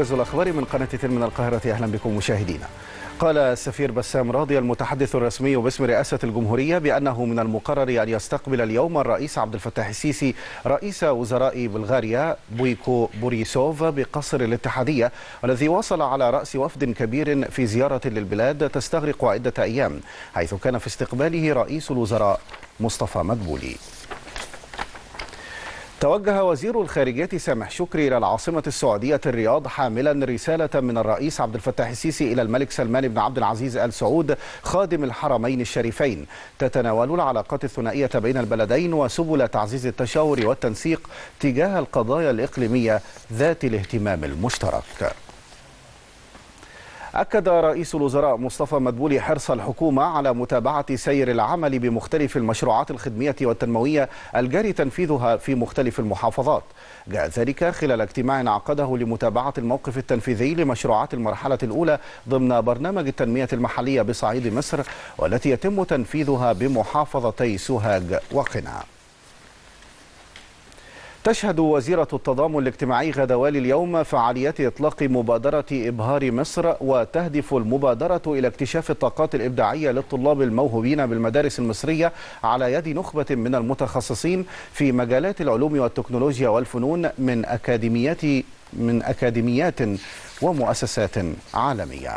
موجز الأخبار من قناة تل من القاهرة. أهلا بكم مشاهدينا. قال السفير بسام راضي المتحدث الرسمي باسم رئاسة الجمهورية بأنه من المقرر أن يستقبل اليوم الرئيس عبد الفتاح السيسي رئيس وزراء بلغاريا بويكو بوريسوف بقصر الاتحادية، والذي وصل على رأس وفد كبير في زيارة للبلاد تستغرق عدة أيام، حيث كان في استقباله رئيس الوزراء مصطفى مدبولي. توجه وزير الخارجية سامح شكري إلى العاصمة السعودية الرياض حاملا رسالة من الرئيس عبد الفتاح السيسي إلى الملك سلمان بن عبد العزيز آل سعود خادم الحرمين الشريفين تتناول العلاقات الثنائية بين البلدين وسبل تعزيز التشاور والتنسيق تجاه القضايا الإقليمية ذات الاهتمام المشترك. أكد رئيس الوزراء مصطفى مدبولي حرص الحكومة على متابعة سير العمل بمختلف المشروعات الخدمية والتنموية الجاري تنفيذها في مختلف المحافظات. جاء ذلك خلال اجتماع عقده لمتابعة الموقف التنفيذي لمشروعات المرحلة الأولى ضمن برنامج التنمية المحلية بصعيد مصر، والتي يتم تنفيذها بمحافظتي سوهاج وقنا. تشهد وزيرة التضامن الاجتماعي غدا والي اليوم فعاليات إطلاق مبادرة إبهار مصر، وتهدف المبادرة إلى اكتشاف الطاقات الإبداعية للطلاب الموهوبين بالمدارس المصرية على يد نخبة من المتخصصين في مجالات العلوم والتكنولوجيا والفنون من أكاديميات ومؤسسات عالمية.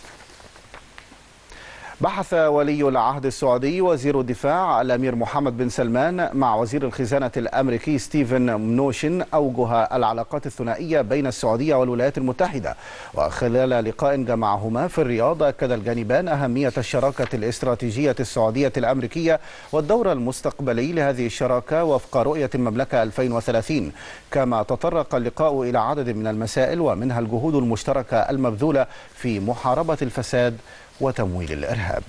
بحث ولي العهد السعودي وزير الدفاع الأمير محمد بن سلمان مع وزير الخزانة الأمريكي ستيفن منوشن أوجه العلاقات الثنائية بين السعودية والولايات المتحدة، وخلال لقاء جمعهما في الرياض أكد الجانبان أهمية الشراكة الاستراتيجية السعودية الأمريكية والدور المستقبلي لهذه الشراكة وفق رؤية المملكة 2030. كما تطرق اللقاء إلى عدد من المسائل ومنها الجهود المشتركة المبذولة في محاربة الفساد وتمويل الإرهاب.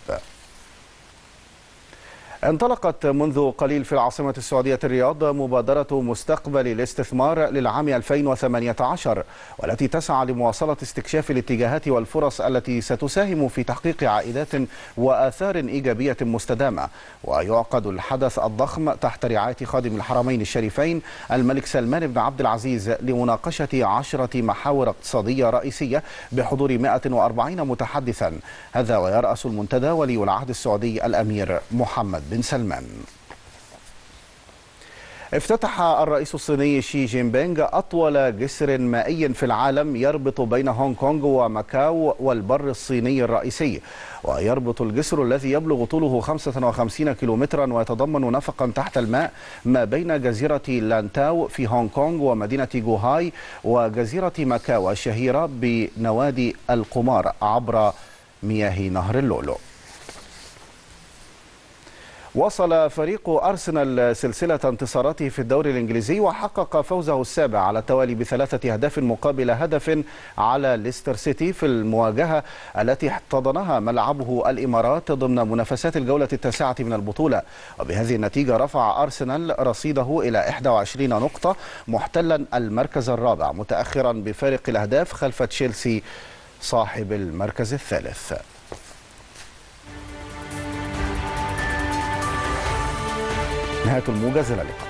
انطلقت منذ قليل في العاصمة السعودية الرياض مبادرة مستقبل الاستثمار للعام 2018، والتي تسعى لمواصلة استكشاف الاتجاهات والفرص التي ستساهم في تحقيق عائدات وآثار إيجابية مستدامة. ويعقد الحدث الضخم تحت رعاية خادم الحرمين الشريفين الملك سلمان بن عبد العزيز لمناقشة 10 محاور اقتصادية رئيسية بحضور 140 متحدثا. هذا ويرأس المنتدى ولي العهد السعودي الأمير محمد بن سلمان. افتتح الرئيس الصيني شي جين بينغ أطول جسر مائي في العالم يربط بين هونغ كونغ وماكاو والبر الصيني الرئيسي، ويربط الجسر الذي يبلغ طوله 55 كيلومترا ويتضمن نفقا تحت الماء ما بين جزيرة لانتاو في هونغ كونغ ومدينة جوهاي وجزيرة ماكاو الشهيرة بنوادي القمار عبر مياه نهر اللؤلؤ. وصل فريق أرسنال سلسلة انتصاراته في الدوري الإنجليزي وحقق فوزه السابع على التوالي ب3 أهداف مقابل هدف على ليستر سيتي في المواجهة التي احتضنها ملعبه الإمارات ضمن منافسات الجولة 9 من البطولة. وبهذه النتيجة رفع أرسنال رصيده إلى 21 نقطة محتلا المركز الرابع متأخرا بفارق الأهداف خلف تشيلسي صاحب المركز الثالث. نهاية الموجز، إلى اللقاء.